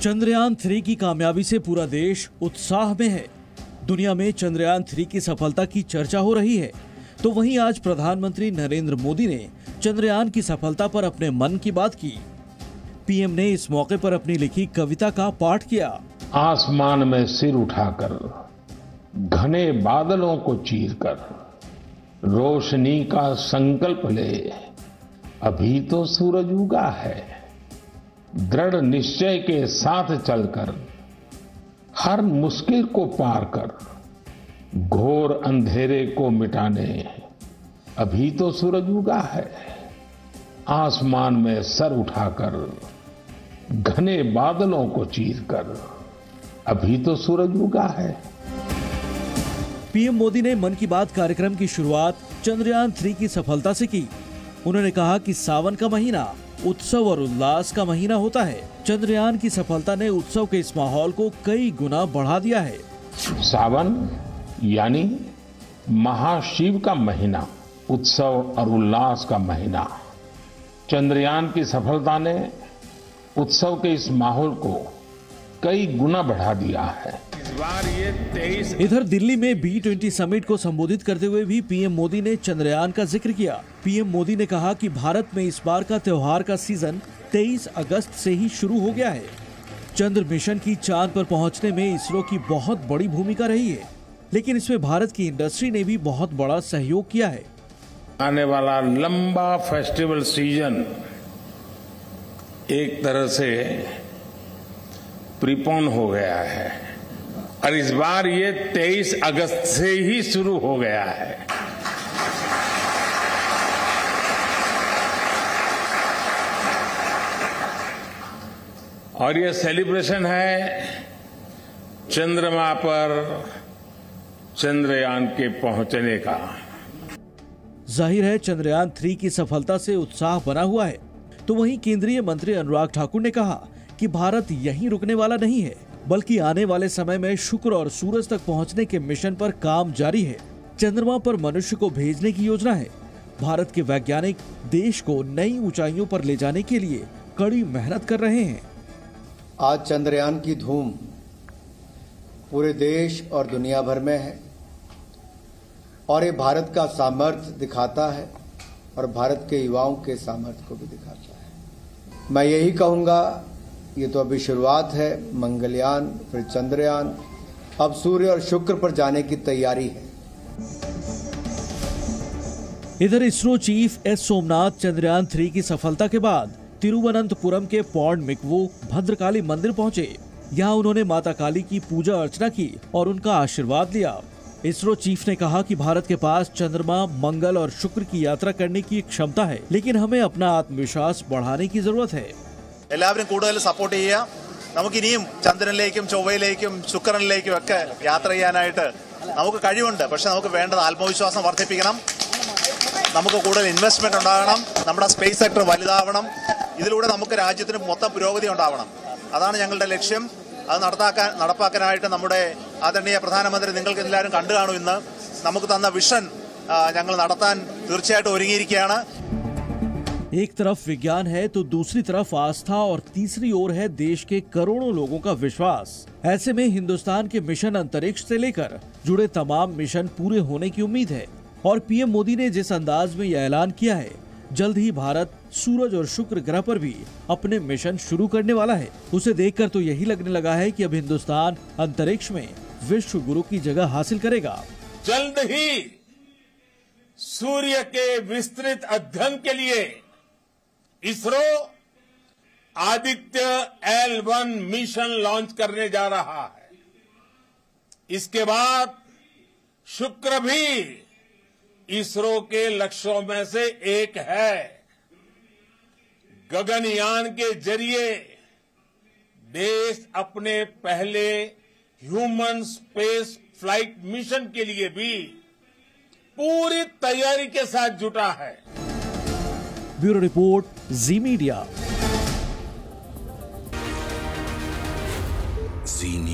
चंद्रयान 3 की कामयाबी से पूरा देश उत्साह में है। दुनिया में चंद्रयान 3 की सफलता की चर्चा हो रही है, तो वहीं आज प्रधानमंत्री नरेंद्र मोदी ने चंद्रयान की सफलता पर अपने मन की बात की। पीएम ने इस मौके पर अपनी लिखी कविता का पाठ किया। आसमान में सिर उठाकर, घने बादलों को चीरकर, रोशनी का संकल्प ले, अभी तो सूरज उगा है। दृढ़ निश्चय के साथ चलकर, हर मुश्किल को पार कर, घोर अंधेरे को मिटाने, अभी तो सूरज उगा है। आसमान में सर उठाकर, घने बादलों को चीरकर, अभी तो सूरज उगा है। पीएम मोदी ने मन की बात कार्यक्रम की शुरुआत चंद्रयान 3 की सफलता से की। उन्होंने कहा कि सावन का महीना उत्सव और उल्लास का महीना होता है। चंद्रयान की सफलता ने उत्सव के इस माहौल को कई गुना बढ़ा दिया है। सावन यानी महाशिव का महीना, उत्सव और उल्लास का महीना। चंद्रयान की सफलता ने उत्सव के इस माहौल को कई गुना बढ़ा दिया है। इधर दिल्ली में B20 समिट को संबोधित करते हुए भी पीएम मोदी ने चंद्रयान का जिक्र किया। पीएम मोदी ने कहा कि भारत में इस बार का त्योहार का सीजन 23 अगस्त से ही शुरू हो गया है। चंद्र मिशन की चांद पर पहुंचने में इसरो की बहुत बड़ी भूमिका रही है, लेकिन इसमें भारत की इंडस्ट्री ने भी बहुत बड़ा सहयोग किया है। आने वाला लंबा फेस्टिवल सीजन एक तरह से प्रीपोन हो गया है और इस बार ये 23 अगस्त से ही शुरू हो गया है। और ये सेलिब्रेशन है चंद्रमा पर चंद्रयान के पहुंचने का। जाहिर है चंद्रयान 3 की सफलता से उत्साह बना हुआ है। तो वहीं केंद्रीय मंत्री अनुराग ठाकुर ने कहा कि भारत यहीं रुकने वाला नहीं है, बल्कि आने वाले समय में शुक्र और सूरज तक पहुंचने के मिशन पर काम जारी है। चंद्रमा पर मनुष्य को भेजने की योजना है। भारत के वैज्ञानिक देश को नई ऊंचाइयों पर ले जाने के लिए कड़ी मेहनत कर रहे हैं। आज चंद्रयान की धूम पूरे देश और दुनिया भर में है और ये भारत का सामर्थ्य दिखाता है और भारत के युवाओं के सामर्थ्य को भी दिखाता है। मैं यही कहूंगा, ये तो अभी शुरुआत है। मंगलयान, फिर चंद्रयान, अब सूर्य और शुक्र पर जाने की तैयारी है। इधर इसरो चीफ एस सोमनाथ चंद्रयान 3 की सफलता के बाद तिरुवनंतपुरम के पौंड मिकवो भद्रकाली मंदिर पहुंचे। यहां उन्होंने माता काली की पूजा अर्चना की और उनका आशीर्वाद लिया। इसरो चीफ ने कहा कि भारत के पास चंद्रमा, मंगल और शुक्र की यात्रा करने की क्षमता है, लेकिन हमें अपना आत्मविश्वास बढ़ाने की जरूरत है। എല്ലാവരും കൂടുതൽ സപ്പോർട്ട് ചെയ്യുക. നമുക്ക് ഇനിയും ചന്ദ്രനിലേക്കും ചൊവ്വയിലേക്കും ശുക്രനിലേക്കും ഒക്കെ യാത്ര ചെയ്യാനായിട്ട് നമുക്ക് കഴിവുണ്ട്. പക്ഷെ നമുക്ക് വേണ്ടത് ആത്മവിശ്വാസം വർദ്ധിപ്പിക്കണം. നമുക്ക് കൂടുതൽ ഇൻവെസ്റ്റ്മെന്റ് ഉണ്ടാകണം. നമ്മുടെ സ്പേസ് സെക്ടർ വലുതാവണം. ഇതിലൂടെ നമുക്ക് രാജ്യത്തിന് മൊത്തം പുരോഗതി ഉണ്ടാവണം. അതാണ് ഞങ്ങളുടെ ലക്ഷ്യം. അത് നടപ്പാക്കാനായിട്ട് നമ്മുടെ ആദരണീയ പ്രധാനമന്ത്രി നിങ്ങൾക്ക് എല്ലാവരും കണ്ടു കാണും. ഇന്ന് നമുക്ക് തന്ന വിഷൻ ഞങ്ങൾ നടത്താൻ തീർച്ചയായിട്ടും ഒരുങ്ങിയിരിക്കുകയാണ്. एक तरफ विज्ञान है तो दूसरी तरफ आस्था और तीसरी ओर है देश के करोड़ों लोगों का विश्वास। ऐसे में हिंदुस्तान के मिशन अंतरिक्ष से लेकर जुड़े तमाम मिशन पूरे होने की उम्मीद है। और पीएम मोदी ने जिस अंदाज में यह ऐलान किया है, जल्द ही भारत सूरज और शुक्र ग्रह पर भी अपने मिशन शुरू करने वाला है। उसे देखकर तो यही लगने लगा है कि अब हिंदुस्तान अंतरिक्ष में विश्व गुरु की जगह हासिल करेगा। जल्द ही सूर्य के विस्तृत अध्ययन के लिए ISRO Aditya L1 mission launch करने जा रहा है। इसके बाद शुक्र भी इसरो के लक्ष्यों में से एक है। गगनयान के जरिए देश अपने पहले ह्यूमन स्पेस फ्लाइट मिशन के लिए भी पूरी तैयारी के साथ जुटा है। Bureau report, Zee media.